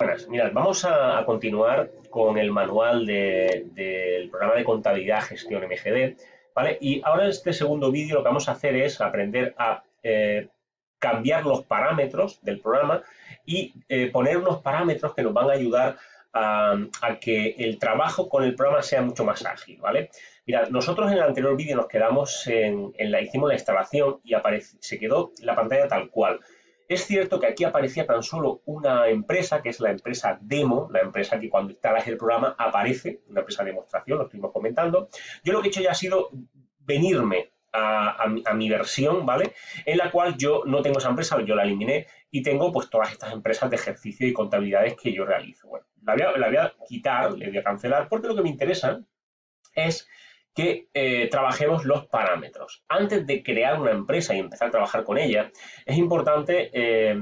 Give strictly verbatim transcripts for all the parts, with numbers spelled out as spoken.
Buenas, mirad, vamos a, a continuar con el manual de- del programa de contabilidad gestión M G D, ¿vale? Y ahora en este segundo vídeo lo que vamos a hacer es aprender a eh, cambiar los parámetros del programa y eh, poner unos parámetros que nos van a ayudar a, a que el trabajo con el programa sea mucho más ágil, ¿vale? Mirad, nosotros en el anterior vídeo nos quedamos en, en la, hicimos la instalación y aparece, se quedó la pantalla tal cual. Es cierto que aquí aparecía tan solo una empresa, que es la empresa demo, la empresa que cuando instalas el programa aparece, una empresa de demostración, lo estuvimos comentando. Yo lo que he hecho ya ha sido venirme a, a, mi, a mi versión, ¿vale? En la cual yo no tengo esa empresa, yo la eliminé y tengo pues todas estas empresas de ejercicio y contabilidades que yo realizo. Bueno, la voy a, la voy a quitar, le voy a cancelar, porque lo que me interesa es que eh, trabajemos los parámetros. Antes de crear una empresa y empezar a trabajar con ella, es importante eh,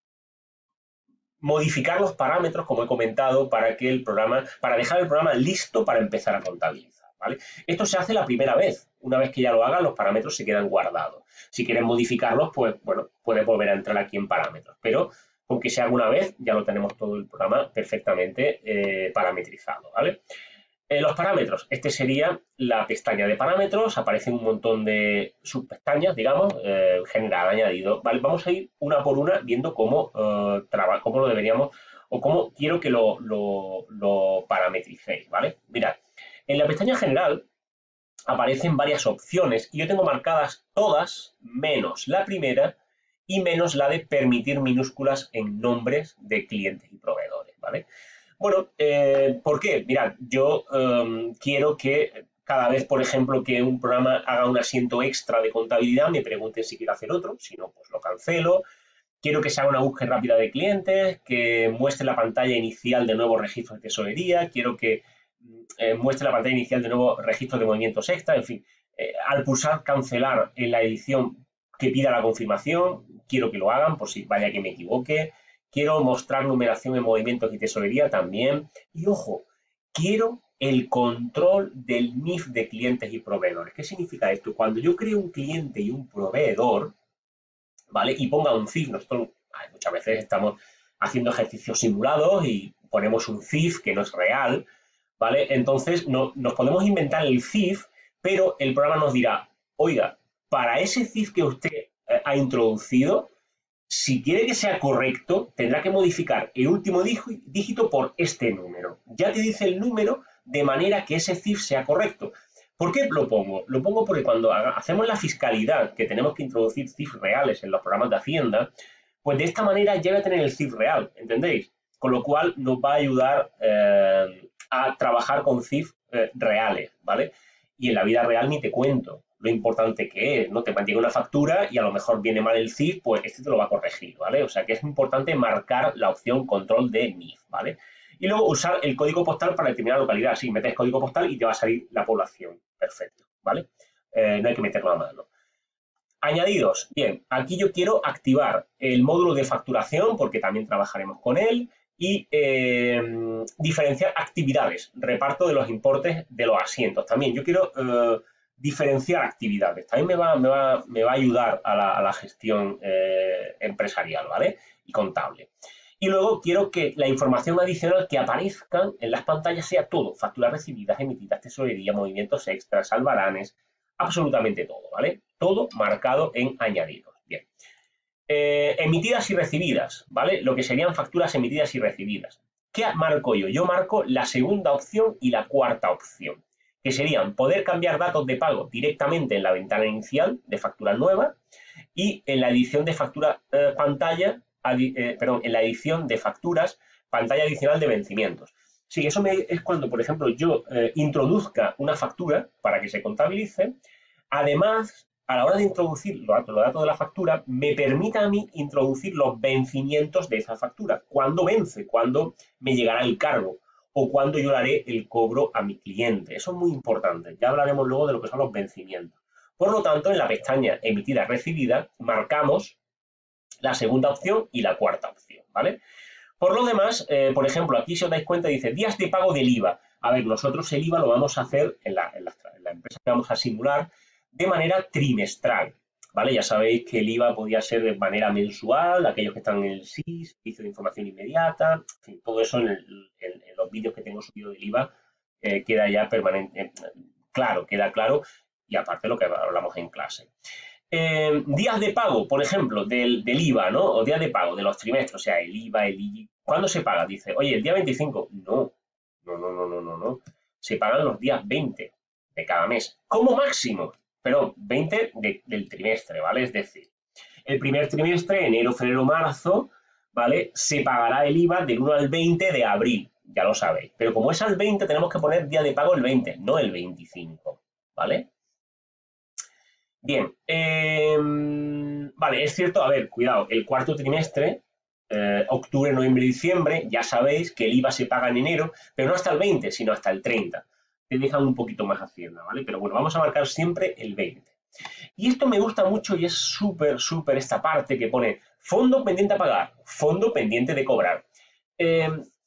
modificar los parámetros, como he comentado, para que el programa, para dejar el programa listo para empezar a contabilizar, ¿vale? Esto se hace la primera vez. Una vez que ya lo hagan, los parámetros se quedan guardados. Si quieres modificarlos, pues, bueno, puedes volver a entrar aquí en parámetros. Pero, aunque sea alguna vez, ya lo tenemos todo el programa perfectamente eh, parametrizado, ¿vale? Eh, los parámetros. Este sería la pestaña de parámetros. Aparecen un montón de subpestañas, digamos, eh, general, añadido. ¿Vale? Vamos a ir una por una viendo cómo, eh, traba, cómo lo deberíamos o cómo quiero que lo, lo, lo parametricéis, ¿vale? Mirad, en la pestaña general aparecen varias opciones y yo tengo marcadas todas menos la primera y menos la de permitir minúsculas en nombres de clientes y proveedores, ¿vale? Bueno, eh, ¿por qué? Mirad, yo um, quiero que cada vez, por ejemplo, que un programa haga un asiento extra de contabilidad, me pregunten si quiero hacer otro, si no, pues lo cancelo. Quiero que se haga una búsqueda rápida de clientes, que muestre la pantalla inicial de nuevos registros de tesorería, quiero que eh, muestre la pantalla inicial de nuevos registros de movimientos extra, en fin. Eh, al pulsar cancelar en la edición que pida la confirmación, quiero que lo hagan por si vaya que me equivoque. Quiero mostrar numeración en movimientos y tesorería también. Y ojo, quiero el control del N I F de clientes y proveedores. ¿Qué significa esto? Cuando yo creo un cliente y un proveedor, ¿vale? Y ponga un C I F, nosotros muchas veces estamos haciendo ejercicios simulados y ponemos un C I F que no es real, ¿vale? Entonces no, nos podemos inventar el C I F, pero el programa nos dirá, oiga, para ese C I F que usted eh, ha introducido, si quiere que sea correcto, tendrá que modificar el último dígito por este número. Ya te dice el número de manera que ese C I F sea correcto. ¿Por qué lo pongo? Lo pongo porque cuando hacemos la fiscalidad, que tenemos que introducir C I F reales en los programas de Hacienda, pues de esta manera ya va a tener el C I F real, ¿entendéis? Con lo cual nos va a ayudar eh, a trabajar con C I F eh, reales, ¿vale? Y en la vida real ni te cuento lo importante que es, ¿no? Te mantiene una factura y a lo mejor viene mal el C I F, pues este te lo va a corregir, ¿vale? O sea que es importante marcar la opción control de N I F, ¿vale? Y luego usar el código postal para determinar la localidad. Sí, metes código postal y te va a salir la población. Perfecto, ¿vale? Eh, no hay que meterlo a mano. Añadidos. Bien, aquí yo quiero activar el módulo de facturación porque también trabajaremos con él y eh, diferenciar actividades, reparto de los importes de los asientos. También yo quiero eh, diferenciar actividades. También me va, me va, me va a ayudar a la, a la gestión eh, empresarial, ¿vale? Y contable. Y luego quiero que la información adicional que aparezca en las pantallas sea todo. Facturas recibidas, emitidas, tesorería, movimientos extras, albaranes, absolutamente todo, ¿vale? Todo marcado en añadidos. Bien. Eh, emitidas y recibidas, ¿vale? Lo que serían facturas emitidas y recibidas. ¿Qué marco yo? Yo marco la segunda opción y la cuarta opción, que serían poder cambiar datos de pago directamente en la ventana inicial de factura nueva y en la edición de factura eh, pantalla, adi, eh, perdón, en la edición de facturas pantalla adicional de vencimientos. Sí, eso me, es cuando, por ejemplo, yo eh, introduzca una factura para que se contabilice. Además, a la hora de introducir los datos, los datos de la factura, me permita a mí introducir los vencimientos de esa factura. ¿Cuándo vence? ¿Cuándo me llegará el cargo? O cuándo yo le haré el cobro a mi cliente. Eso es muy importante. Ya hablaremos luego de lo que son los vencimientos. Por lo tanto, en la pestaña emitida recibida, marcamos la segunda opción y la cuarta opción, ¿vale? Por lo demás, eh, por ejemplo, aquí si os dais cuenta dice días de pago del I V A. A ver, nosotros el I V A lo vamos a hacer en la, en la, en la empresa que vamos a simular de manera trimestral. ¿vale? Ya sabéis que el I V A podía ser de manera mensual, aquellos que están en el S I S, Servicio de Información Inmediata, en fin, todo eso en, el, en, en los vídeos que tengo subido del I V A eh, queda ya permanente, eh, claro, queda claro, y aparte lo que hablamos en clase. Eh, días de pago, por ejemplo, del, del I V A, ¿no? O días de pago de los trimestres, o sea, el I V A, el I G I. ¿Cuándo se paga? Dice, oye, el día veinticinco. No, no, no, no, no, no, no. Se pagan los días veinte de cada mes, como máximo, pero veinte de, del trimestre, ¿vale? Es decir, el primer trimestre, enero, febrero, marzo, ¿vale? Se pagará el I V A del uno al veinte de abril, ya lo sabéis. Pero como es al veinte, tenemos que poner día de pago el veinte, no el veinticinco, ¿vale? Bien, eh, vale, es cierto, a ver, cuidado, el cuarto trimestre, eh, octubre, noviembre y diciembre, ya sabéis que el I V A se paga en enero, pero no hasta el veinte, sino hasta el treinta. Te dejan un poquito más Hacienda, ¿vale? Pero bueno, vamos a marcar siempre el veinte. Y esto me gusta mucho y es súper, súper esta parte que pone fondo pendiente a pagar, fondo pendiente de cobrar. Eh,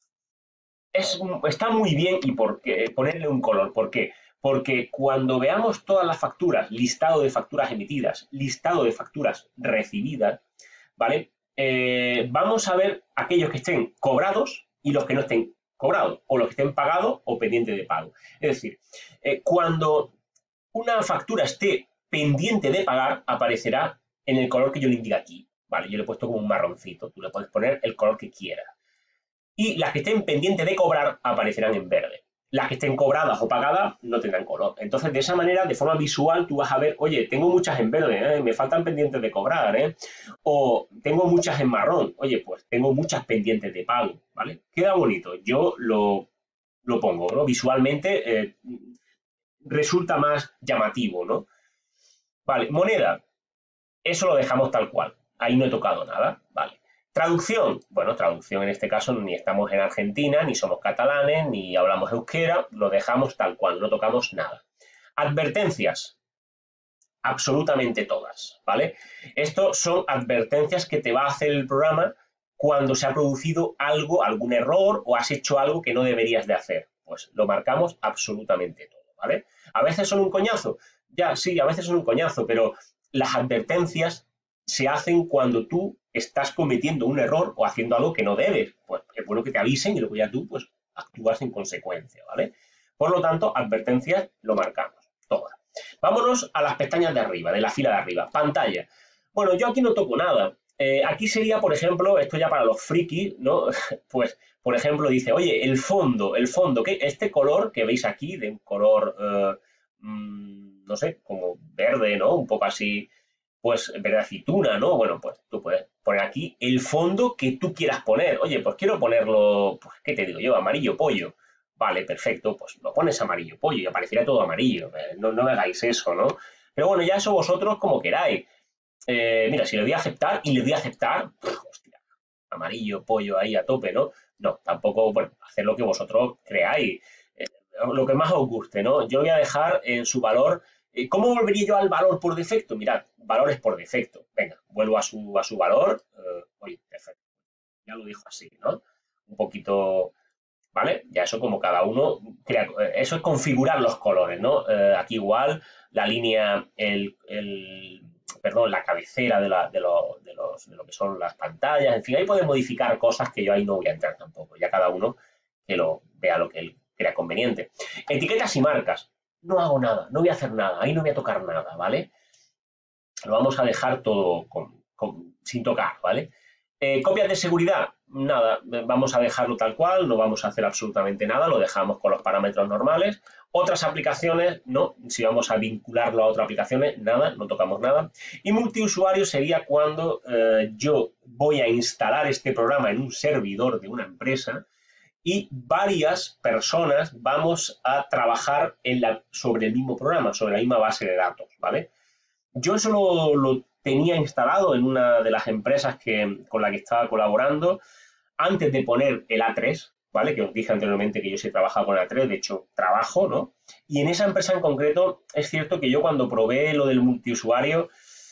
es, está muy bien y por qué, ponerle un color, ¿por qué? Porque cuando veamos todas las facturas, listado de facturas emitidas, listado de facturas recibidas, ¿vale? Eh, vamos a ver aquellos que estén cobrados y los que no estén cobrados, o los que estén pagados o pendientes de pago. Es decir, eh, cuando una factura esté pendiente de pagar, aparecerá en el color que yo le indique aquí, ¿vale? Yo le he puesto como un marroncito, tú le puedes poner el color que quieras. Y las que estén pendientes de cobrar aparecerán en verde. Las que estén cobradas o pagadas no tendrán color. Entonces, de esa manera, de forma visual, tú vas a ver, oye, tengo muchas en verde, ¿eh? Me faltan pendientes de cobrar, ¿eh? O tengo muchas en marrón, oye, pues tengo muchas pendientes de pago, ¿vale? Queda bonito, yo lo, lo pongo, ¿no? Visualmente eh, resulta más llamativo, ¿no? Vale, moneda, eso lo dejamos tal cual, ahí no he tocado nada, ¿vale? Traducción, bueno, traducción en este caso ni estamos en Argentina, ni somos catalanes, ni hablamos euskera, lo dejamos tal cual, no tocamos nada. Advertencias, absolutamente todas, ¿vale? Esto son advertencias que te va a hacer el programa cuando se ha producido algo, algún error o has hecho algo que no deberías de hacer. Pues lo marcamos absolutamente todo, ¿vale? A veces son un coñazo, ya, sí, a veces son un coñazo, pero las advertencias se hacen cuando tú estás cometiendo un error o haciendo algo que no debes. Pues es bueno que te avisen y luego ya tú pues actúas en consecuencia, ¿vale? Por lo tanto, advertencias lo marcamos, todas. Vámonos a las pestañas de arriba, de la fila de arriba. Pantalla. Bueno, yo aquí no toco nada. Eh, aquí sería, por ejemplo, esto ya para los frikis, ¿no? Pues, por ejemplo, dice, oye, el fondo, el fondo, que este color que veis aquí, de un color, eh, mmm, no sé, como verde, ¿no? Un poco así, pues verde aceituna, ¿no? Bueno, pues tú puedes poner aquí el fondo que tú quieras poner. Oye, pues quiero ponerlo, pues, ¿qué te digo yo? Amarillo pollo. Vale, perfecto, pues lo pones amarillo pollo y aparecerá todo amarillo. No, no me hagáis eso, ¿no? Pero bueno, ya eso vosotros como queráis. Eh, mira, si le doy a aceptar y le doy a aceptar, hostia, amarillo, pollo ahí a tope, ¿no? No, tampoco, bueno, hacer lo que vosotros creáis, eh, lo que más os guste, ¿no? Yo voy a dejar en su valor. Eh, ¿Cómo volvería yo al valor por defecto? Mirad, valores por defecto. Venga, vuelvo a su, a su valor. Eh, oye, perfecto. Ya lo dijo así, ¿no? Un poquito, ¿vale? Ya eso como cada uno crea, eso es configurar los colores, ¿no? Eh, aquí igual la línea, el, el perdón, la cabecera de, la, de, lo, de, los, de lo que son las pantallas, en fin, ahí puede modificar cosas que yo ahí no voy a entrar tampoco, ya cada uno que lo vea lo que él crea conveniente. Etiquetas y marcas, no hago nada, no voy a hacer nada, ahí no voy a tocar nada, ¿vale? Lo vamos a dejar todo con, con, sin tocar, ¿vale? Eh, copias de seguridad, nada, vamos a dejarlo tal cual, no vamos a hacer absolutamente nada, lo dejamos con los parámetros normales. Otras aplicaciones, no, si vamos a vincularlo a otras aplicaciones, nada, no tocamos nada. Y multiusuario sería cuando eh, yo voy a instalar este programa en un servidor de una empresa y varias personas vamos a trabajar en la, sobre el mismo programa, sobre la misma base de datos, ¿vale? Yo eso lo, lo tenía instalado en una de las empresas que, con la que estaba colaborando antes de poner el A tres, ¿vale? Que os dije anteriormente que yo sí he trabajado con A tres, de hecho trabajo, ¿no? Y en esa empresa en concreto es cierto que yo cuando probé lo del multiusuario,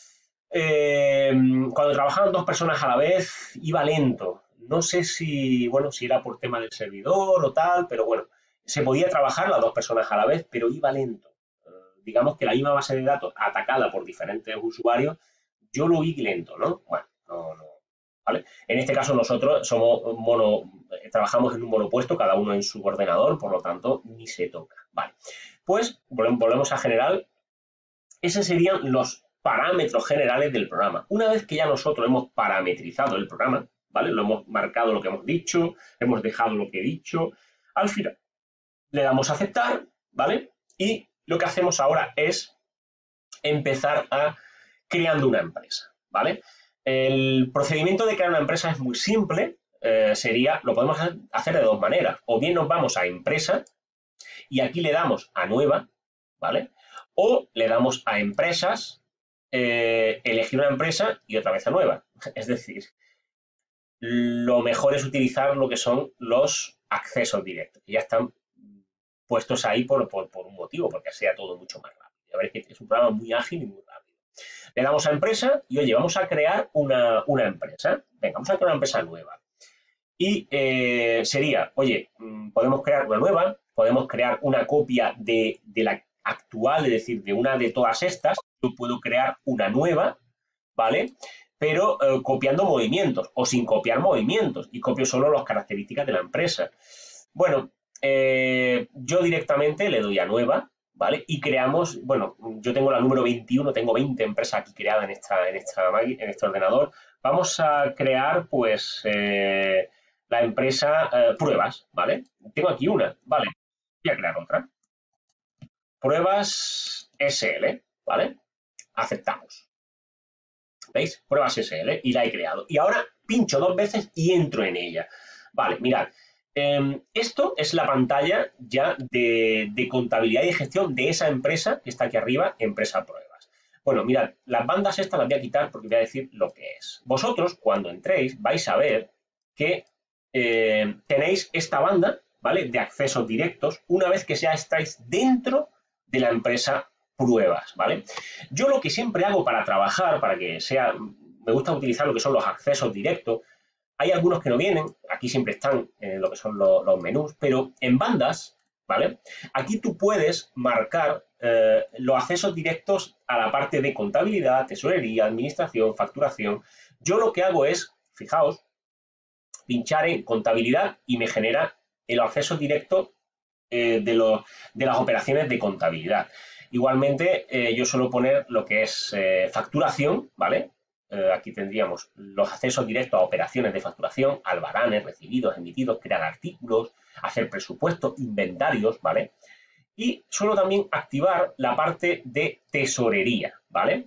eh, cuando trabajaban dos personas a la vez, iba lento. No sé si, bueno, si era por tema del servidor o tal, pero bueno, se podía trabajar las dos personas a la vez, pero iba lento. digamos que la misma base de datos atacada por diferentes usuarios, yo lo vi lento, ¿no? Bueno, no, no, ¿vale? En este caso nosotros somos mono, trabajamos en un monopuesto, cada uno en su ordenador, por lo tanto, ni se toca, ¿vale? Pues volvemos a general. Esos serían los parámetros generales del programa. Una vez que ya nosotros hemos parametrizado el programa, ¿vale? Lo hemos marcado lo que hemos dicho, hemos dejado lo que he dicho, al final le damos a aceptar, ¿vale? Y lo que hacemos ahora es empezar a creando una empresa, ¿vale? El procedimiento de crear una empresa es muy simple, eh, sería, lo podemos hacer de dos maneras, o bien nos vamos a empresa y aquí le damos a nueva, ¿vale? O le damos a empresas, eh, elegir una empresa y otra vez a nueva. Es decir, lo mejor es utilizar lo que son los accesos directos, que ya están puestos ahí por, por, por un motivo, porque sea todo mucho más rápido. Ya veréis que es un programa muy ágil y muy rápido. Le damos a empresa y, oye, vamos a crear una, una empresa. Venga, vamos a crear una empresa nueva. Y eh, sería, oye, podemos crear una nueva, podemos crear una copia de, de la actual, es decir, de una de todas estas. Yo puedo crear una nueva, ¿vale? Pero eh, copiando movimientos o sin copiar movimientos y copio solo las características de la empresa. Bueno, eh, yo directamente le doy a nueva, ¿vale? Y creamos, bueno, yo tengo la número veintiuno, tengo veinte empresas aquí creadas en, esta, en, esta, en este ordenador. Vamos a crear, pues, eh, la empresa eh, pruebas, ¿vale? Tengo aquí una, ¿vale? Voy a crear otra. Pruebas S L, ¿vale? Aceptamos. ¿Veis? Pruebas S L y la he creado. Y ahora pincho dos veces y entro en ella. Vale, mirad. Eh, esto es la pantalla ya de, de contabilidad y de gestión de esa empresa que está aquí arriba, empresa pruebas. Bueno, mirad, las bandas estas las voy a quitar porque voy a decir lo que es. Vosotros, cuando entréis, vais a ver que eh, tenéis esta banda, ¿vale? De accesos directos una vez que ya estáis dentro de la empresa pruebas, ¿vale? Yo lo que siempre hago para trabajar, para que sea, me gusta utilizar lo que son los accesos directos. Hay algunos que no vienen, aquí siempre están eh, lo que son los, los menús, pero en bandas, ¿vale? Aquí tú puedes marcar eh, los accesos directos a la parte de contabilidad, tesorería, administración, facturación. Yo lo que hago es, fijaos, pinchar en contabilidad y me genera el acceso directo eh, de, los, de las operaciones de contabilidad. Igualmente, eh, yo suelo poner lo que es eh, facturación, ¿vale? Eh, aquí tendríamos los accesos directos a operaciones de facturación, albaranes, recibidos, emitidos, crear artículos, hacer presupuestos, inventarios, ¿vale? Y suelo también activar la parte de tesorería, ¿vale?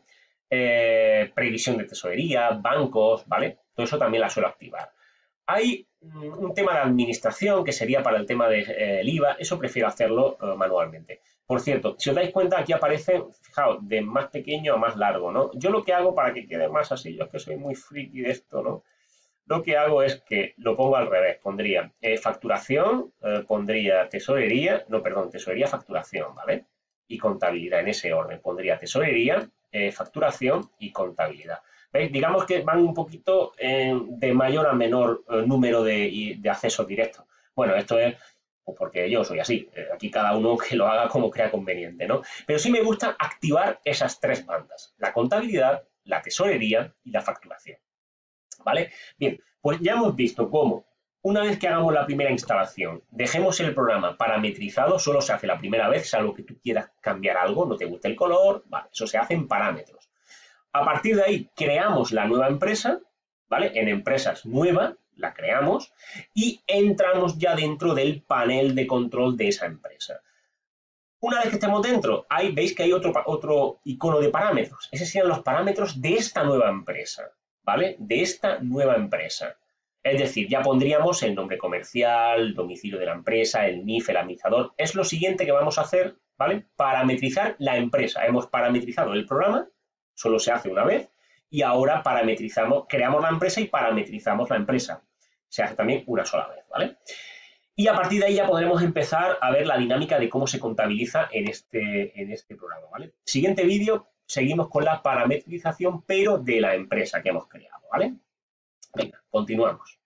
Eh, previsión de tesorería, bancos, ¿vale? Todo eso también la suelo activar. Hay un tema de administración que sería para el tema del de, eh, I V A, eso prefiero hacerlo eh, manualmente. Por cierto, si os dais cuenta, aquí aparece, fijaos, de más pequeño a más largo, ¿no? Yo lo que hago para que quede más así, yo es que soy muy friki de esto, ¿no? Lo que hago es que lo pongo al revés, pondría eh, facturación, eh, pondría tesorería, no, perdón, tesorería, facturación, ¿vale? Y contabilidad, en ese orden, pondría tesorería, eh, facturación y contabilidad. ¿Veis? Digamos que van un poquito eh, de mayor a menor eh, número de, de accesos directos. Bueno, esto es pues porque yo soy así. Eh, aquí cada uno que lo haga como crea conveniente, ¿no? Pero sí me gusta activar esas tres bandas. La contabilidad, la tesorería y la facturación. ¿Vale? Bien, pues ya hemos visto cómo una vez que hagamos la primera instalación, dejemos el programa parametrizado, solo se hace la primera vez, salvo que tú quieras cambiar algo, no te guste el color, vale, eso se hace en parámetros. A partir de ahí creamos la nueva empresa, ¿vale? En empresas nueva, la creamos y entramos ya dentro del panel de control de esa empresa. Una vez que estemos dentro, ahí veis que hay otro, otro icono de parámetros. Esos serían los parámetros de esta nueva empresa, ¿vale? De esta nueva empresa. Es decir, ya pondríamos el nombre comercial, el domicilio de la empresa, el N I F, el administrador. Es lo siguiente que vamos a hacer, ¿vale? Parametrizar la empresa. Hemos parametrizado el programa, solo se hace una vez, y ahora parametrizamos, creamos la empresa y parametrizamos la empresa. Se hace también una sola vez, ¿vale? Y a partir de ahí ya podremos empezar a ver la dinámica de cómo se contabiliza en este, en este programa, ¿vale? Siguiente vídeo, seguimos con la parametrización, pero de la empresa que hemos creado, ¿vale? Venga, continuamos.